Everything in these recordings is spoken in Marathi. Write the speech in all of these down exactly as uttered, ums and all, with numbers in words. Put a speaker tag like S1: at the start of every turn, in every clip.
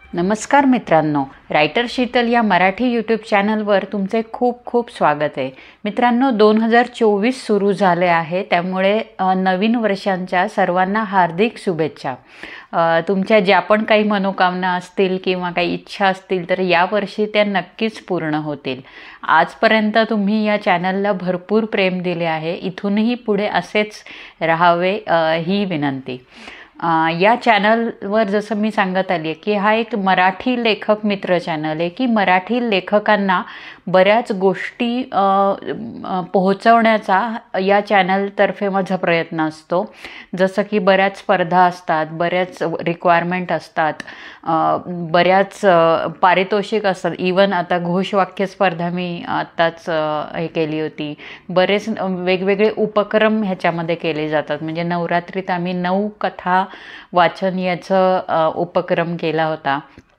S1: नमस्कार मित्रांनो, रायटर शीतल या मराठी यूट्यूब चॅनलवर तुमचे खूप खूप स्वागत आहे। मित्रांनो, दोन हजार चोवीस सुरू झाले आहे, त्यामुळे नवीन वर्षांच्या सर्वांना हार्दिक शुभेच्छा। तुमच्या ज्या पण काही मनोकामना असतील किंवा काही इच्छा असतील तर या वर्षी त्या नक्कीच पूर्ण होतील। आजपर्यंत तुम्ही या चॅनलला भरपूर प्रेम दिले आहे, इथूनही पुढे असेच राहावे ही विनंती। या चॅनलवर जसं मी सांगत आली की हा एक मराठी लेखक मित्र चॅनल आहे की मराठी लेखकांना बऱ्याच गोष्टी पोहोचवण्याचा या चॅनलतर्फे माझा प्रयत्न असतो। जसं की बऱ्याच स्पर्धा असतात, बऱ्याच रिक्वायरमेंट असतात, बऱ्याच पारितोषिक असतात। इवन आता घोषवाक्य स्पर्धा मी आत्ताच हे केली होती। बरेच वेगवेगळे उपक्रम ह्याच्यामध्ये केले जातात। म्हणजे नवरात्रीत आम्ही नऊ कथा वाचन याचा उपक्रम केला होता।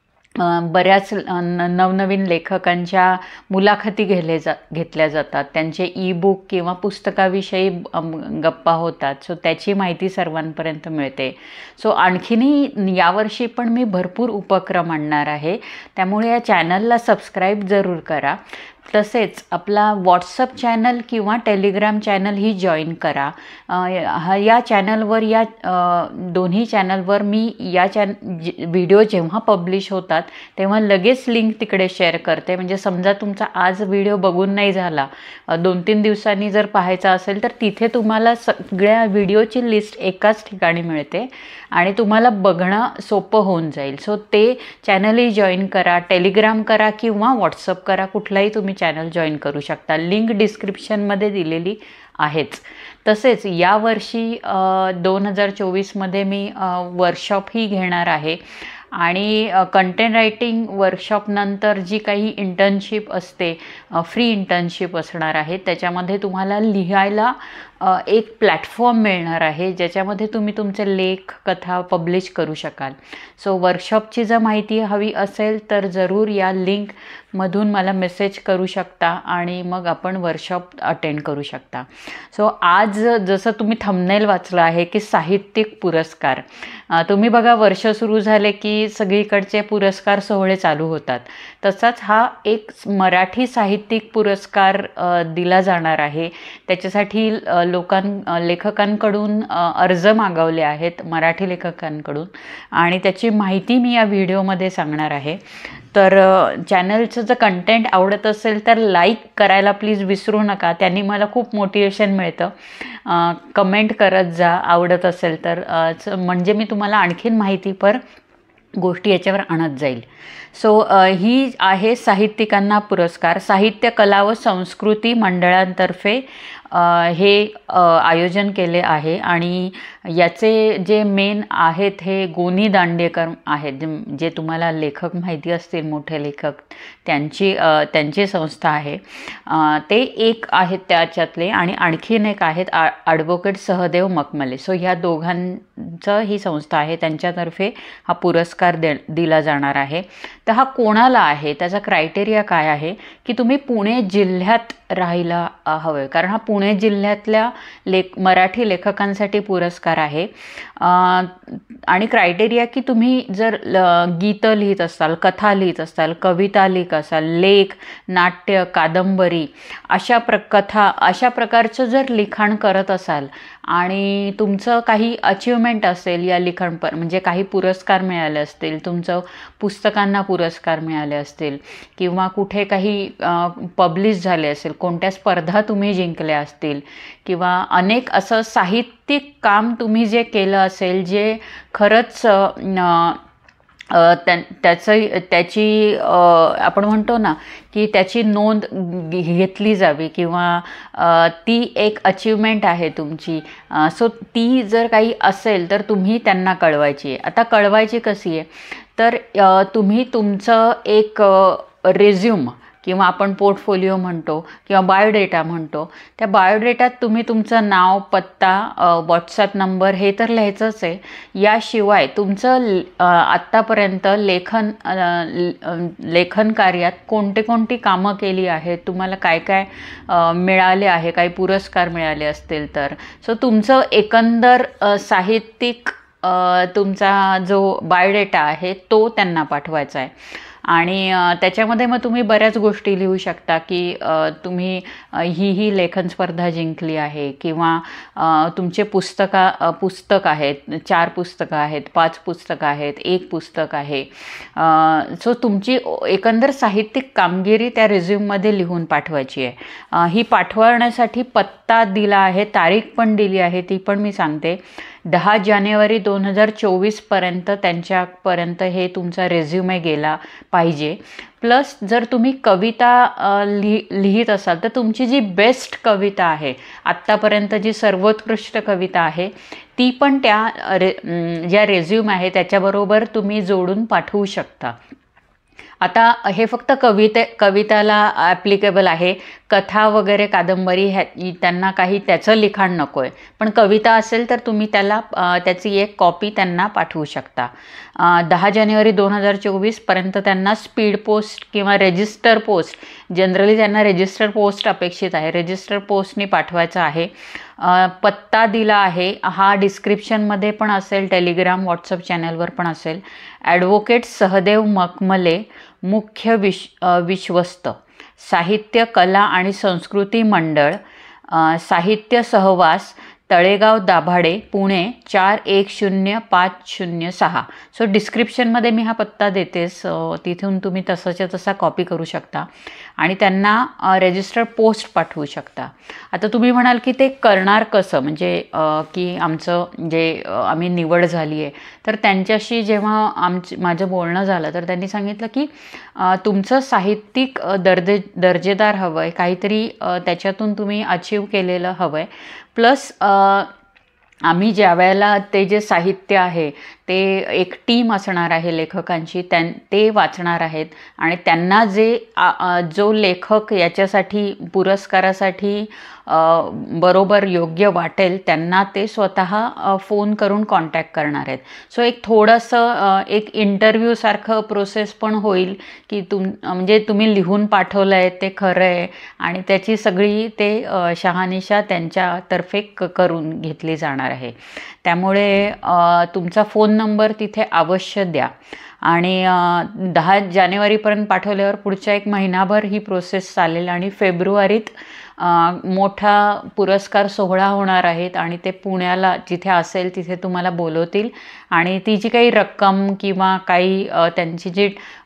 S1: बऱ्याच नवनवीन लेखकांच्या मुलाखती घेतले जा घेतल्या जातात, त्यांचे ई बुक किंवा पुस्तकाविषयी गप्पा होतात। सो त्याची माहिती सर्वांपर्यंत मिळते। सो आणखीनही यावर्षी पण मी भरपूर उपक्रम आणणार आहे, त्यामुळे या चॅनलला सबस्क्राईब जरूर करा। तसेच आपला व्हॉट्सअप चॅनल किंवा टेलिग्राम चॅनल ही जॉईन करा। या चॅनलवर या दोन्ही चॅनलवर मी या चॅन व्हिडिओ जेव्हा पब्लिश होतात तेव्हा लगेच लिंक तिकडे शेअर करते। म्हणजे समजा तुमचा आज व्हिडिओ बघून नाही झाला, दोन तीन दिवसांनी जर पाहायचा असेल तर तिथे तुम्हाला सगळ्या व्हिडिओची लिस्ट एकाच ठिकाणी मिळते आणि तुम्हाला बघणं सोपं होऊन जाईल। सो ते चॅनलही जॉईन करा, टेलिग्राम करा किंवा व्हॉट्सअप करा, कुठलाही तुम्ही चॅनल जॉईन करू शकता। लिंक डिस्क्रिप्शनमध्ये दिलेली आहेच। तसेच यावर्षी दोन हजार चोवीसमध्ये मी वर्कशॉपही घेणार आहे आणि कंटेंट रायटिंग वर्कशॉपनंतर जी काही इंटर्नशिप असते, फ्री इंटर्नशिप असणार आहे, त्याच्यामध्ये तुम्हाला लिहायला एक प्लॅटफॉर्म मिळणार आहे ज्याच्यामध्ये तुम्ही तुमचे लेख कथा पब्लिश करू शकाल। सो वर्कशॉपची जर माहिती हवी असेल तर जरूर या लिंकमधून मला मेसेज करू शकता आणि मग आपण वर्कशॉप अटेंड करू शकता। सो आज जसं तुम्ही थंबनेल वाचलं आहे की साहित्यिक पुरस्कार, तुम्ही बघा वर्ष सुरू झाले की सगळीकडचे पुरस्कार सोहळे चालू होतात, तसाच हा एक मराठी साहित्यिक पुरस्कार दिला जाणार आहे। त्याच्यासाठी लोकां लेखकांकडून अर्ज मागवले आहेत, मराठी लेखकांकडून, आणि त्याची माहिती मी या व्हिडिओमध्ये सांगणार आहे। तर चॅनलचं जर कंटेंट आवडत असेल तर लाईक करायला प्लीज विसरू नका, त्यांनी मला खूप मोटिवेशन मिळतं। कमेंट करत जा आवडत असेल तर, म्हणजे मी तुम्हाला आणखीन माहिती पर गोष्टी याच्यावर आणत जाईल। सो ही आहे साहित्यिकांना पुरस्कार। साहित्य कला व संस्कृती मंडळांतर्फे हे आयोजन केले आहे आणि याचे जे मेन आहेत हे गोनी दांडेकर आहेत, जे तुम्हाला लेखक माहिती असतील, मोठे लेखक, त्यांची त्यांची संस्था आहे। ते एक आहेत त्याच्यातले, आणि आणखीन एक आहेत ॲडव्होकेट सहदेव मखमले। सो ह्या दोघांचं ही संस्था आहे, त्यांच्यातर्फे हा पुरस्कार दे दिला जाणार आहे। तर हा कोणाला आहे, त्याचा क्रायटेरिया काय आहे की तुम्ही पुणे जिल्ह्यात राहायला हवे, कारण हा पुणे जिल्ह्यातल्या लेख मराठी लेखकांसाठी पुरस्कार आहे। आणि क्रायटेरिया की तुम्ही जर गीतं लिहित असाल, कथा लिहित असाल, कविता लिहित असाल, लेख, नाट्य, कादंबरी, अशा प्र कथा अशा प्रकारचं जर लिखाण करत असाल आणि तुमचं काही अचिव्हमेंट असेल या लिखाण पर म्हणजे काही पुरस्कार मिळाले असतील, तुमचं पुस्तकांना पुरस्कार मिळाले असतील किंवा कुठे काही पब्लिश झाले असेल, कोणत्या स्पर्धा तुम्ही जिंकल्या असतील किंवा अनेक असं साहित्यिक काम तुम्ही जे केलं असेल जे खरंच त्या त्याचं त्याची आपण म्हणतो ना की त्याची नोंद घेतली जावी किंवा ती एक अचिव्हमेंट आहे तुमची, सो ती जर काही असेल तर तुम्ही त्यांना कळवायची आहे। आता कळवायची कशी आहे तर तुम्ही तुमचं एक रेझ्यूम किंवा आपण पोर्टफोलिओ म्हणतो किंवा बायोडेटा म्हणतो, त्या बायोडेटात तुम्ही तुमचं नाव, पत्ता, व्हॉट्सॲप नंबर हे तर लिहायचंच आहे। याशिवाय तुमचं आत्तापर्यंत लेखन लेखन कार्यात कोणते कोणती कामं केली आहेत, तुम्हाला काय काय मिळाले आहे, काही पुरस्कार मिळाले असतील तर, सो तुमचं एकंदर साहित्यिक तुमचा जो बायोडेटा आहे तो त्यांना पाठवायचा आहे. आणि त्याच्यामध्ये मग तुम्ही बऱ्याच गोष्टी लिहू शकता की तुम्ही ही ही लेखन स्पर्धा जिंकली आहे, किंवा तुमचे पुस्तका पुस्तक आहेत, चार पुस्तकं आहेत, पाच पुस्तकं आहेत, एक पुस्तक आहे. सो तुमची एकंदर साहित्यिक कामगिरी त्या रिझ्यूममध्ये लिहून पाठवायची आहे. ही पाठवण्यासाठी पत्ता दिला आहे, तारीख पण दिली आहे, ती पण मी सांगते. दहा जानेवारी दोन हजार चोवीसपर्यंत त्यांच्यापर्यंत हे तुमचा रेझ्युमे गेला पाहिजे. प्लस जर तुम्ही कविता लिहि लिहित असाल तर तुमची जी बेस्ट कविता आहे, आत्तापर्यंत जी सर्वोत्कृष्ट कविता आहे, ती पण त्या रे ज्या रेझ्यूम आहे त्याच्याबरोबर तुम्ही जोडून पाठवू शकता. आता हे फक्त कविते कविताला ॲप्लिकेबल आहे. कथा वगैरे कादंबरी ह्या त्यांना काही त्याचं लिखाण नको आहे, पण कविता असेल तर तुम्ही त्याला त्याची एक कॉपी त्यांना पाठवू शकता. दहा जानेवारी दोन हजार चोवीसपर्यंत त्यांना स्पीड पोस्ट किंवा रेजिस्टर पोस्ट, जनरली त्यांना रेजिस्टर पोस्ट अपेक्षित आहे, रेजिस्टर पोस्टनी पाठवायचं आहे. पत्ता दिला आहे, हा डिस्क्रिप्शनमध्ये पण असेल, टेलिग्राम व्हॉट्सअप चॅनलवर पण असेल. ॲडव्होकेट सहदेव मखमले, मुख्य विश विश्वस्त, साहित्य कला आणि संस्कृती मंडळ, साहित्य सहवास, तळेगाव दाभाडे, पुणे चार एक शून्य पाच शून्य सहा. सो डिस्क्रिप्शनमध्ये मी हा पत्ता देतेस, तिथून तुम्ही तसाच्या तसा कॉपी करू शकता आणि त्यांना रेजिस्टर पोस्ट पाठवू शकता. आता तुम्ही म्हणाल की ते करणार कसं, म्हणजे की आमचं जे आम्ही निवड झाली आहे, तर त्यांच्याशी जेव्हा आमचं माझं बोलणं झालं तर त्यांनी सांगितलं की तुमचं साहित्यिक दर्जे दर्जेदार हवं आहे, काहीतरी त्याच्यातून तुम्ही अचीव केलेलं हवं आहे. प्लस आम्ही ज्या वेळेला ते जे साहित्य आहे ते एक टीम असणार आहे लेखकांची, त्यां ते वाचणार आहेत आणि त्यांना जे जो लेखक याच्यासाठी पुरस्कारासाठी बरोबर योग्य वाटेल त्यांना ते स्वतः फोन करून कॉन्टॅक्ट करणार आहेत. सो एक थोडंसं एक इंटरव्ह्यूसारखं प्रोसेस पण होईल की तुम म्हणजे तुम्ही लिहून पाठवलं आहे ते खरं आहे आणि त्याची सगळी ते शहानिशा त्यांच्यातर्फे क करून घेतली जाणार आहे. त्यामुळे तुमचा फोन नंबर तिथे अवश्य द्या आणि दहा जानेवारीपर्यंत पाठवल्यावर पुढच्या एक महिनाभर ही प्रोसेस चालेल आणि फेब्रुवारीत मोठा पुरस्कार सोहळा होणार आहेत आणि ते पुण्याला जिथे असेल तिथे तुम्हाला बोलवतील आणि ती जी काही रक्कम किंवा काही त्यांची जी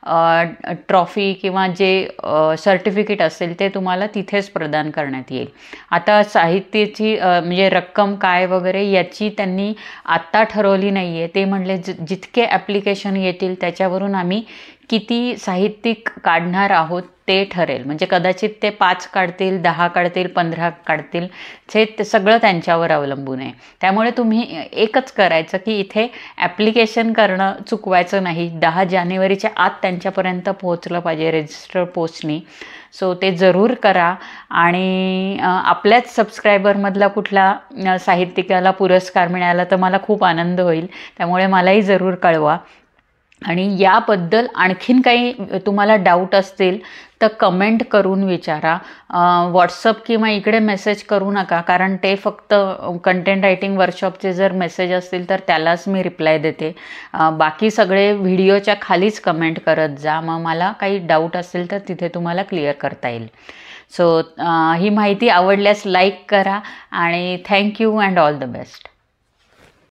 S1: ट्रॉफी किंवा जे सर्टिफिकेट असेल ते तुम्हाला तिथेच प्रदान करण्यात येईल. आता साहित्याची म्हणजे रक्कम काय वगैरे याची त्यांनी आत्ता ठरवली नाही आहे. ते म्हणले ज जितके ॲप्लिकेशन येतील त्याच्यावरून आम्ही किती साहित्यिक काढणार आहोत ते ठरेल. म्हणजे कदाचित ते पाच काढतील, दहा काढतील, पंधरा काढतील, हे सगळं त्यांच्यावर अवलंबून आहे. त्यामुळे तुम्ही एकच करायचं की इथे ॲप्लिकेशन करणं चुकवायचं नाही. दहा जानेवारीच्या आत त्यांच्यापर्यंत पोहोचलं पाहिजे रेजिस्टर पोस्टनी. सो ते जरूर करा आणि आपल्याच सबस्क्रायबरमधला कुठला साहित्यिकाला पुरस्कार मिळाला तर मला खूप आनंद होईल. त्यामुळे मलाही जरूर कळवा. आणि याबद्दल आणखीन काही तुम्हाला डाऊट असतील तर कमेंट करून विचारा. व्हॉट्सअप किंवा इकडे मेसेज करू नका, कारण ते फक्त कंटेंट रायटिंग वर्कशॉपचे जर मेसेज असतील तर त्यालाच मी रिप्लाय देते. बाकी सगळे व्हिडिओच्या खालीच कमेंट करत जा, मग मला काही डाऊट असेल तर तिथे तुम्हाला क्लिअर करता येईल. सो ही माहिती आवडल्यास लाईक करा आणि thank you and all the best.